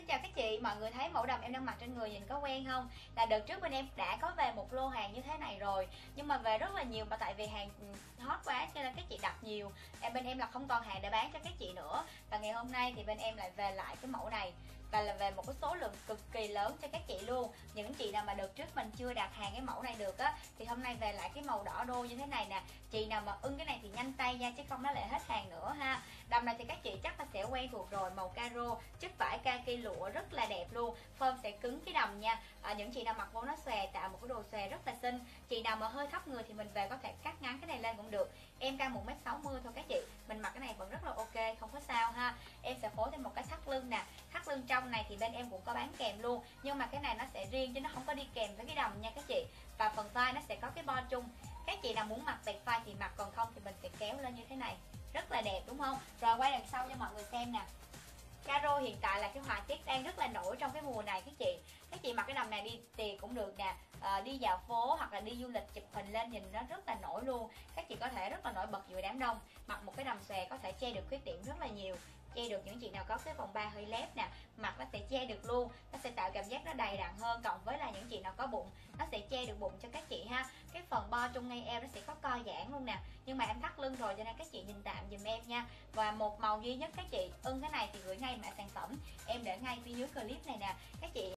chào các chị, mọi người thấy mẫu đầm em đang mặc trên người nhìn có quen không? Là đợt trước bên em đã có về một lô hàng như thế này rồi, nhưng mà về rất là nhiều, mà tại vì hàng hot quá cho nên các chị đặt nhiều, bên em là không còn hàng để bán cho các chị nữa. Và ngày hôm nay thì bên em lại về lại cái mẫu này, và là về một cái số lượng cực kỳ lớn cho các chị luôn. Những chị nào mà đợt trước mình chưa đặt hàng cái mẫu này được á, thì hôm nay về lại cái màu đỏ đô như thế này nè. Chị nào mà ưng cái này thì nhanh tay nha, chứ không nó lại hết hàng nữa ha. Đầm này thì các chị chắc là sẽ quen thuộc rồi, màu caro, chất vải kaki lụa rất là đẹp luôn, form sẽ cứng cái đầm nha. Những chị nào mặc vô nó xòe, tạo một cái đồ xòe rất là xinh. Chị nào mà hơi thấp người thì mình về có thể cắt ngắn cái này lên cũng được. Em cao 1m60 thôi các chị, mình mặc cái này vẫn rất là ok, không có sao ha. Em sẽ phối thêm một cái thắt lưng nè, thắt lưng trong này thì bên em cũng có bán kèm luôn, nhưng mà cái này nó sẽ riêng chứ nó không có đi kèm với cái đầm nha các chị. Và phần vai nó sẽ có cái bo chung, các chị nào muốn mặc vẹt vai thì mặc, còn không thì mình sẽ kéo lên như thế này, rất là đẹp đúng không? Rồi quay đằng sau cho mọi người xem nè. Caro hiện tại là cái họa tiết đang rất là nổi trong cái mùa này các chị. Các chị mặc cái đầm này đi tiệc cũng được nè, đi dạo phố hoặc là đi du lịch chụp hình lên nhìn nó rất là nổi luôn. Các chị có thể rất là nổi bật giữa đám đông. Mặc một cái đầm xòe có thể che được khuyết điểm rất là nhiều, che được những chị nào có cái vòng ba hơi lép nè, mặt nó sẽ che được luôn, nó sẽ tạo cảm giác nó đầy đặn hơn. Cộng với là những chị nào có bụng, nó sẽ che được bụng cho các chị ha. Cái phần bo trong ngay eo nó sẽ có co giãn luôn nè, nhưng mà em thắt lưng rồi cho nên các chị nhìn tạm giùm em nha. Và một màu duy nhất, các chị ưng cái này thì gửi ngay mã sản phẩm em để ngay phía dưới clip này nè các chị.